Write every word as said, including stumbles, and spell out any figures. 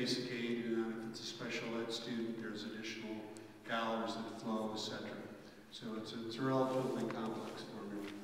basic aid, and then if it's a special ed student, there's additional dollars that flow, et cetera. So it's a, it's a relatively complex formula.